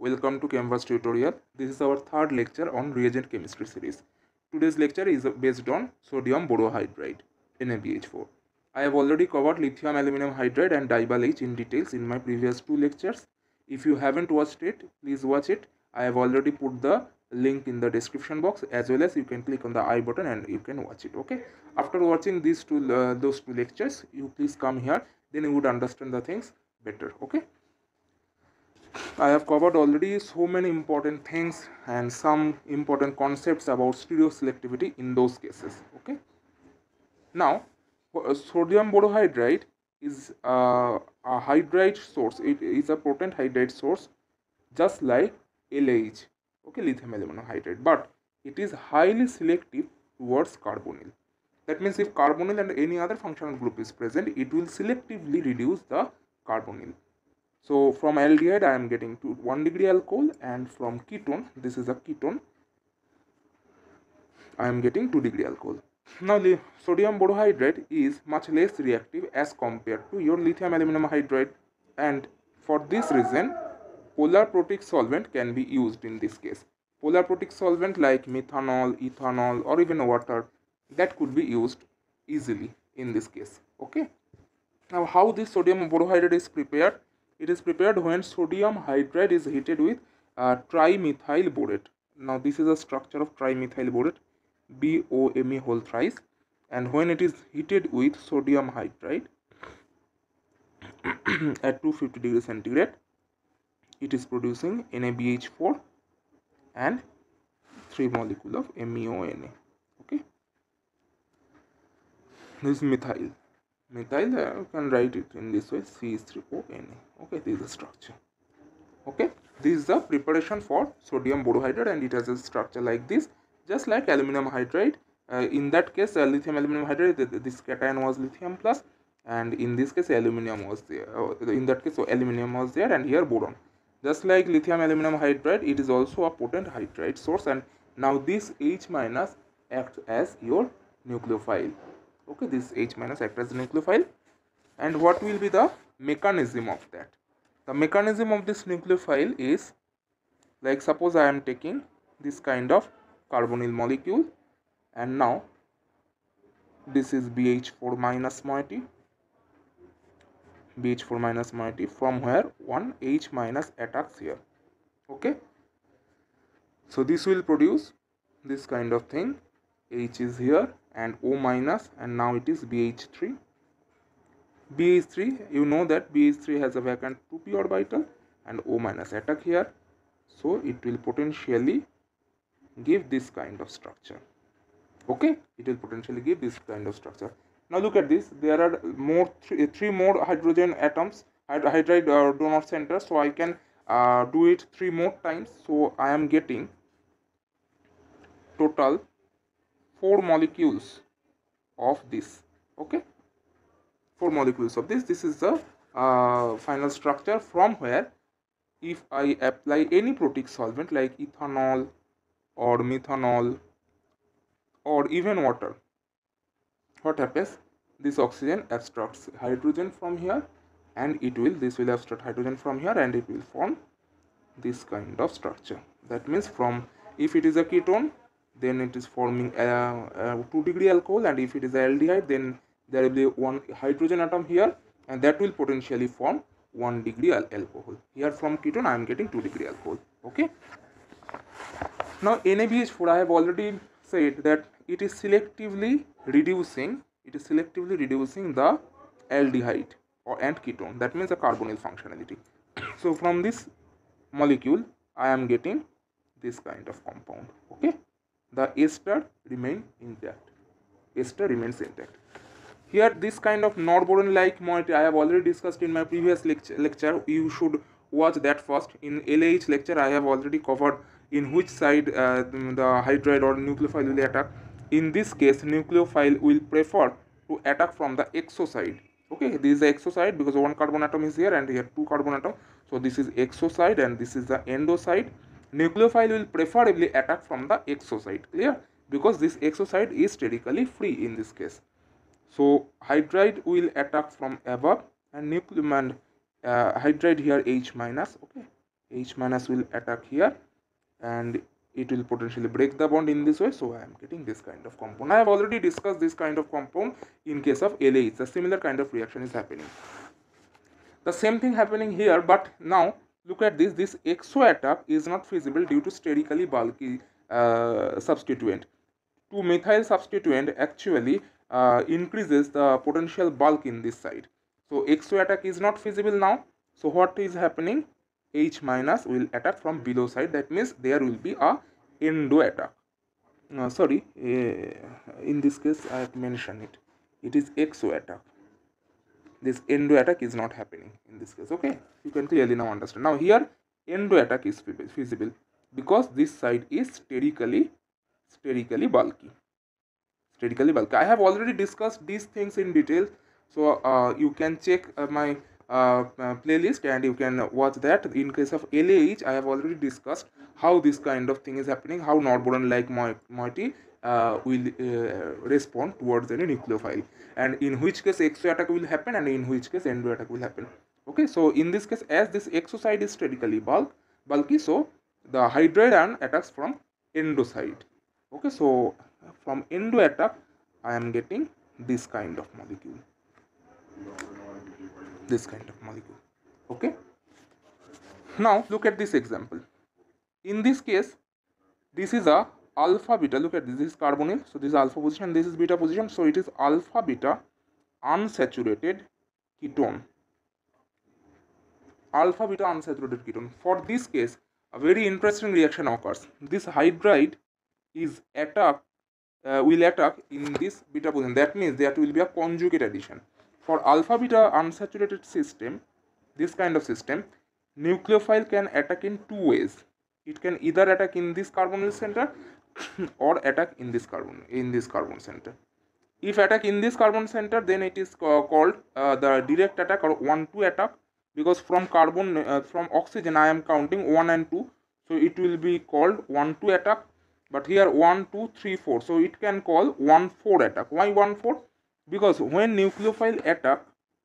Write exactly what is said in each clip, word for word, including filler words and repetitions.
welcome to Canvas tutorial. This is our third lecture on reagent chemistry series. Today's lecture is based on sodium borohydride N A B H four. I have already covered lithium aluminum hydride and dibyl H in details in my previous two lectures. If you haven't watched it, please watch it. I have already put the link in the description box, as well as you can click on the I button and you can watch it. Okay. After watching these two uh, those two lectures, you please come here, then you would understand the things better. Okay. I have covered already so many important things and some important concepts about stereoselectivity in those cases. Okay. Now, sodium borohydride is uh, a hydride source. It is a potent hydride source, just like L A H, okay, lithium aluminum hydride, but it is highly selective towards carbonyl. That means if carbonyl and any other functional group is present, it will selectively reduce the carbonyl. So from aldehyde I am getting to one degree alcohol, and from ketone, this is a ketone, I am getting two degree alcohol. Now the sodium borohydride is much less reactive as compared to your lithium aluminum hydride, and for this reason polar protic solvent can be used in this case. Polar protic solvent like methanol, ethanol, or even water, that could be used easily in this case. Okay. Now how this sodium borohydride is prepared? It is prepared when sodium hydride is heated with uh, trimethyl borate. Now this is a structure of trimethyl borate, B O M E whole thrice, and when it is heated with sodium hydride at two hundred fifty degrees centigrade, it is producing N A B H four and three molecule of M E O N A. Okay, this is methyl. Methyl, uh, you can write it in this way, C H three O N A. Okay, this is the structure. Okay, this is the preparation for sodium borohydride, and it has a structure like this, just like aluminum hydride. Uh, in that case, uh, lithium aluminum hydride, this cation was lithium plus, and in this case, aluminum was there. Uh, in that case, so aluminum was there, and here boron. Just like lithium aluminum hydride, it is also a potent hydride source, and now this H minus acts as your nucleophile. Okay, this H minus acts as nucleophile, and what will be the mechanism of that? The mechanism of this nucleophile is like, suppose I am taking this kind of carbonyl molecule, and now this is B H four minus moiety, B H four minus moiety, from where one H minus attacks here. Okay, so this will produce this kind of thing. H is here and O minus, and now it is B H three. B H three, you know that B H three has a vacant two p orbital and O minus attack here, so it will potentially give this kind of structure. Okay, it will potentially give this kind of structure. Now look at this, there are more three, three more hydrogen atoms, hydride uh, donor centers, so I can uh, do it three more times. So I am getting total four molecules of this. Okay, four molecules of this. This is the uh, final structure, from where if I apply any protic solvent like ethanol or methanol or even water, what happens? This oxygen abstracts hydrogen from here, and it will this will abstract hydrogen from here, and it will form this kind of structure. That means, from if it is a ketone, then it is forming a, a two degree alcohol, and if it is a aldehyde, then there will be one hydrogen atom here, and that will potentially form one degree al alcohol. Here from ketone I am getting two degree alcohol. Okay. Now N A B H four, I have already said that it is selectively reducing it is selectively reducing the aldehyde or and ketone, that means the carbonyl functionality. So from this molecule I am getting this kind of compound. Okay, the ester remain intact ester remains intact. Here this kind of norboron like moiety I have already discussed in my previous lecture, lecture. You should watch that first. In L A H lecture I have already covered in which side uh, the hydride or nucleophile will attack. In this case, nucleophile will prefer to attack from the exo side. Okay, this is the exo side because one carbon atom is here and here two carbon atom. So this is exo side and this is the endo side. Nucleophile will preferably attack from the exo side. Clear? Because this exo side is sterically free in this case. So hydride will attack from above, and nucleum and uh, hydride here H minus. Okay, H minus will attack here and it will potentially break the bond in this way. So I am getting this kind of compound. I have already discussed this kind of compound in case of L A H. A similar kind of reaction is happening. The same thing happening here, but now look at this. This exo attack is not feasible due to sterically bulky uh, substituent. two methyl substituent actually uh, increases the potential bulk in this side. So exo attack is not feasible now. So what is happening? H minus will attack from below side. That means there will be a endo attack. Uh, sorry, uh, in this case I have mentioned it. It is exo attack. This endo attack is not happening in this case. Okay, you can clearly now understand. Now here endo attack is feasible because this side is sterically sterically bulky. Sterically bulky. I have already discussed these things in detail, so uh, you can check uh, my uh, uh, playlist and you can watch that. In case of L A H, I have already discussed how this kind of thing is happening, how Nordboden like moiety uh, will uh, respond towards any nucleophile, and in which case exo attack will happen and in which case endo attack will happen. Okay, so in this case, as this exo side is sterically bulk bulky, so the hydride ion attacks from endo side. Okay, so from endo attack I am getting this kind of molecule, this kind of molecule. Okay, now look at this example. In this case, this is a alpha beta. Look at this, this is carbonyl, so this is alpha position, this is beta position, so it is alpha beta unsaturated ketone, alpha beta unsaturated ketone. For this case, a very interesting reaction occurs. This hydride is attack uh, will attack in this beta position. That means that will be a conjugate addition. For alpha beta unsaturated system, this kind of system, nucleophile can attack in two ways. It can either attack in this carbonyl center or attack in this carbon in this carbon center. If attack in this carbon center, then it is called uh, the direct attack or one two attack, because from carbon uh, from oxygen I am counting one and two, so it will be called one two attack. But here one two three four, so it can call one four attack. Why one four? Because when nucleophile attack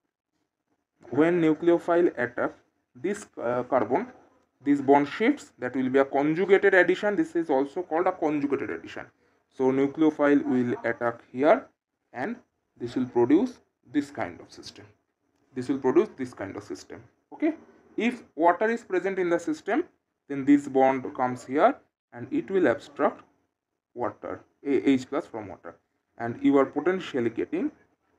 when nucleophile attack this uh, carbon, this bond shifts, that will be a conjugated addition. This is also called a conjugated addition. So nucleophile will attack here and this will produce this kind of system. This will produce this kind of system. Okay, if water is present in the system, then this bond comes here and it will abstract water, H plus from water, and you are potentially getting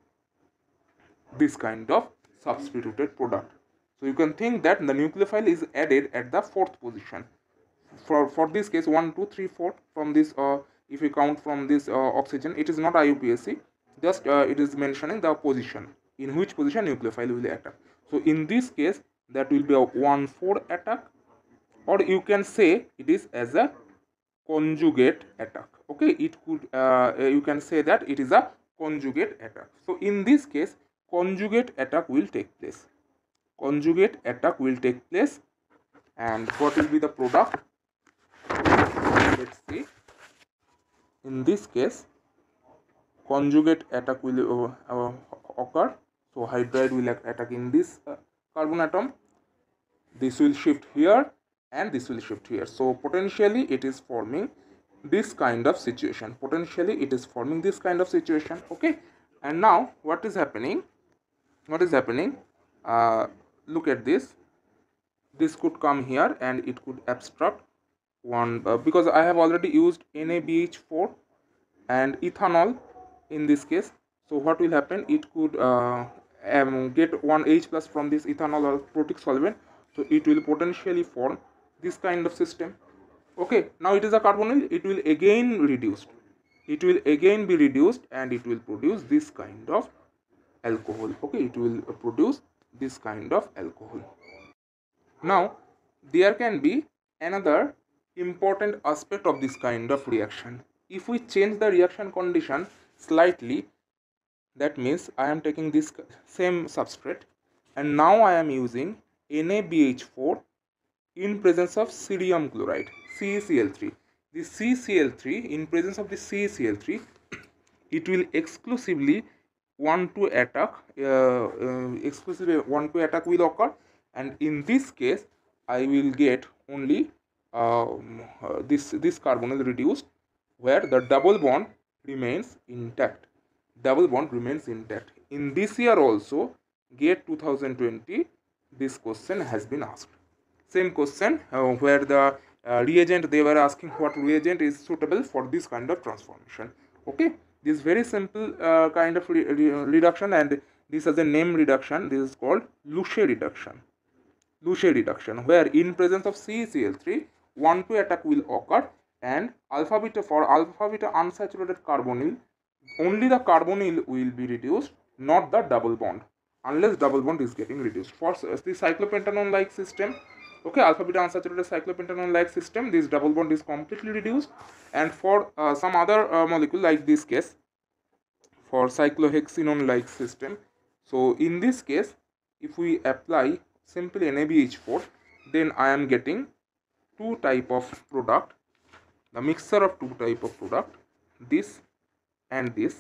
this kind of substituted product. So you can think that the nucleophile is added at the fourth position. For for this case, one two three four from this. Uh, if you count from this uh, oxygen, it is not I U P A C. Just uh, it is mentioning the position in which position nucleophile will attack. So in this case, that will be a one four attack, or you can say it is as a conjugate attack. Okay, it could uh, you can say that it is a conjugate attack. So in this case, conjugate attack will take place. Conjugate attack will take place, and what will be the product? Let's see. In this case, conjugate attack will uh, uh, occur. So hydride will attack in this uh, carbon atom. This will shift here and this will shift here. So potentially it is forming this kind of situation. Potentially it is forming this kind of situation. Okay, and now what is happening? What is happening? Uh, look at this. This could come here and it could abstract one uh, because I have already used N A B H four and ethanol in this case. So what will happen? It could uh, um, get one H plus from this ethanol or protic solvent. So it will potentially form this kind of system. Okay, now it is a carbonyl. It will again reduced. It will again be reduced and it will produce this kind of alcohol. Okay, it will produce this kind of alcohol. Now there can be another important aspect of this kind of reaction. If we change the reaction condition slightly, that means I am taking this same substrate and now I am using N A B H four in presence of sodium chloride, C A C L three. This C A C L three, in presence of the C A C L three, it will exclusively one two attack, uh, uh, exclusively one two attack will occur, and in this case I will get only um, uh, this this carbonyl reduced, where the double bond remains intact. Double bond remains intact. In this year also, GATE twenty twenty, this question has been asked. Same question uh, where the uh, reagent, they were asking what reagent is suitable for this kind of transformation. Okay, this very simple uh, kind of re re reduction, and this has a name reduction. This is called Luche reduction. Luche reduction, where in presence of C C L three, one two attack will occur, and alpha beta, for alpha beta unsaturated carbonyl, only the carbonyl will be reduced, not the double bond, unless double bond is getting reduced. For the cyclopentanone like system, okay, alpha beta unsaturated cyclopentanone like system, this double bond is completely reduced. And for uh, some other uh, molecule like this case, for cyclohexenone like system, so in this case, if we apply simply N A B H four, then I am getting two type of product, the mixture of two type of product, this and this.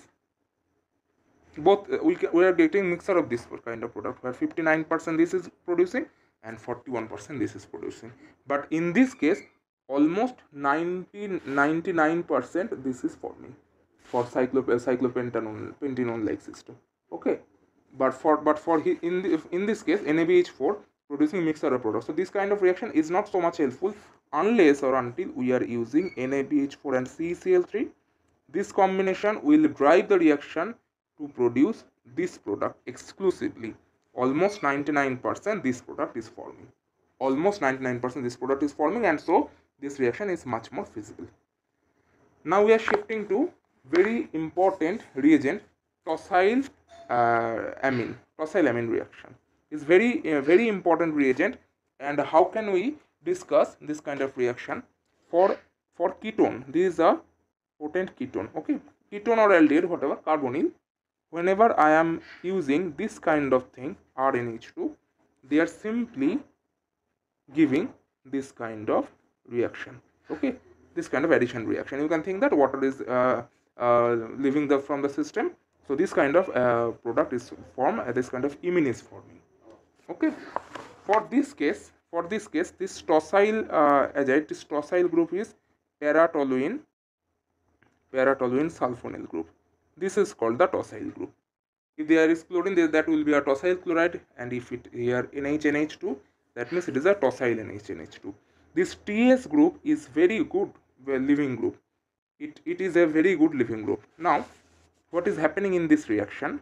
Both uh, we, we are getting mixture of this kind of product, where fifty-nine percent this is producing and forty-one percent this is producing. But in this case, almost ninety, ninety-nine percent this is forming for cyclop cyclopentanone pentanone like system. Okay, but for but for he, in the, in this case, N A B H four producing mixture of products. So this kind of reaction is not so much helpful unless or until we are using N A B H four and C C L three. This combination will drive the reaction to produce this product exclusively. Almost ninety-nine percent this product is forming. Almost ninety-nine percent this product is forming, and so this reaction is much more feasible. Now we are shifting to very important reagent, tosyl uh, amine. Tosyl amine reaction is very uh, very important reagent. And how can we discuss this kind of reaction? For for ketone, this is a potent ketone. Okay, ketone or aldehyde, whatever, carbonyl. Whenever I am using this kind of thing, R N H two, they are simply giving this kind of reaction. Okay, this kind of addition reaction. You can think that water is uh, uh, leaving the from the system, so this kind of uh, product is formed, uh, this kind of imine is forming. Okay, for this case, for this case, this tosyl uh, azide, this tosyl group is paratoluene, paratoluene sulfonyl group. This is called the tosyl group. If there is chlorine, that will be a tosyl chloride, and if it here N H N H two, that means it is a tosyl N H N H two. This T S group is very good living group. It, it is a very good living group. Now, what is happening in this reaction?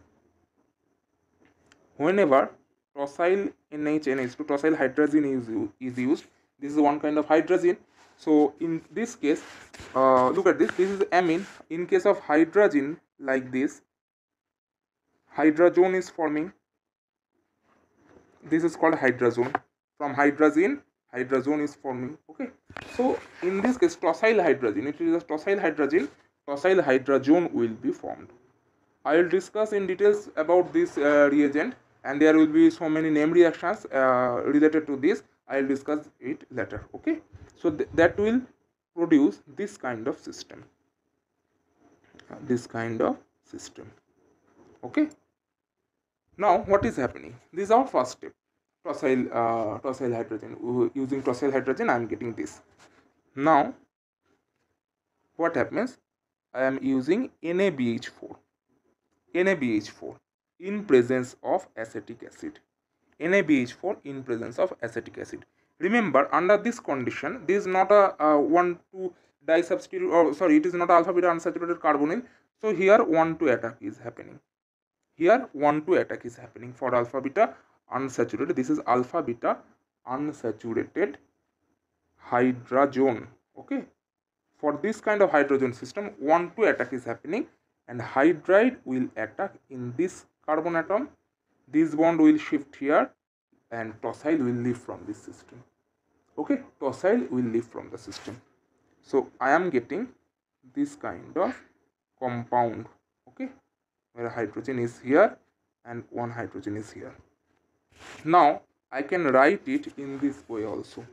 Whenever tosyl N H N H two, tosyl hydrazine is, is used, this is one kind of hydrazine. So in this case, uh, look at this, this is amine. In case of hydrazine like this, hydrazone is forming. This is called hydrazone. From hydrazine, hydrazone is forming. Okay, so in this case, tosyl hydrazine, it is a tosyl hydrazine, tosyl hydrazone will be formed. I will discuss in details about this uh, reagent, and there will be so many name reactions uh, related to this. I will discuss it later. Okay, so th that will produce this kind of system, uh, this kind of system. Okay, now what is happening? This is our first step. Tosyl uh, tosyl hydrazine. Using tosyl hydrazine, I am getting this. Now what happens? I am using N A B H four. N A B H four in presence of acetic acid. N A B H four in presence of acetic acid. Remember, under this condition, this is not a, a one two disubstitute, or sorry, it is not alpha beta unsaturated carbonyl. So here one two attack is happening. Here one two attack is happening for alpha beta unsaturated. This is alpha beta unsaturated hydrazone. Okay, for this kind of hydrazone system, one two attack is happening, and hydride will attack in this carbon atom. This bond will shift here, and tosyl will leave from this system. Okay, tosyl will leave from the system. So I am getting this kind of compound. Okay, where hydrogen is here and one hydrogen is here. Now I can write it in this way also,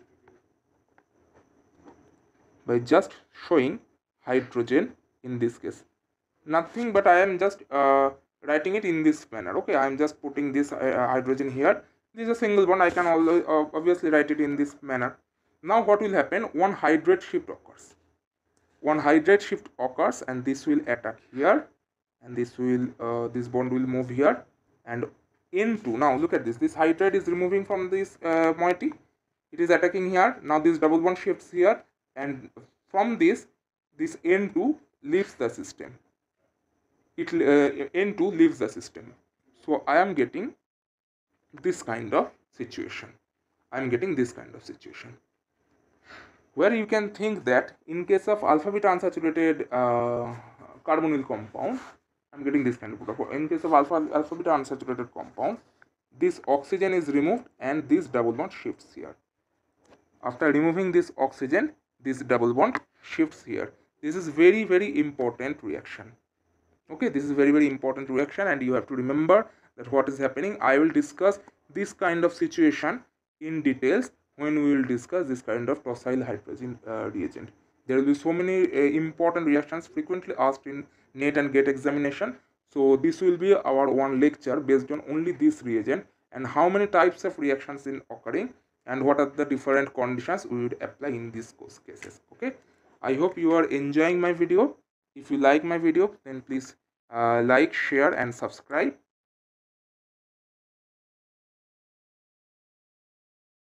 by just showing hydrogen in this case. Nothing but I am just uh, writing it in this manner. Okay, I am just putting this uh, hydrogen here This is a single bond. I can always, uh, obviously write it in this manner. Now what will happen? One hydrate shift occurs. One hydrate shift occurs, and this will attack here, and this will uh, this bond will move here, and into, now look at this, this hydrate is removing from this uh, moiety, it is attacking here. Now this double bond shifts here, and from this this N two leaves the system. It uh, N two leaves the system. So I am getting this kind of situation. I am getting this kind of situation where you can think that in case of alpha beta unsaturated uh, carbonyl compound, I'm getting this kind of protocol. In case of alpha alpha beta unsaturated compound, this oxygen is removed and this double bond shifts here. After removing this oxygen, this double bond shifts here. This is very very important reaction. Okay, this is very very important reaction, and you have to remember that what is happening. I will discuss this kind of situation in details when we will discuss this kind of tosyl hydrogen uh, reagent. There will be so many uh, important reactions frequently asked in NET and GATE examination. So this will be our one lecture based on only this reagent and how many types of reactions in occurring and what are the different conditions we would apply in these cases. Okay, I hope you are enjoying my video. If you like my video, then please uh, like, share and subscribe.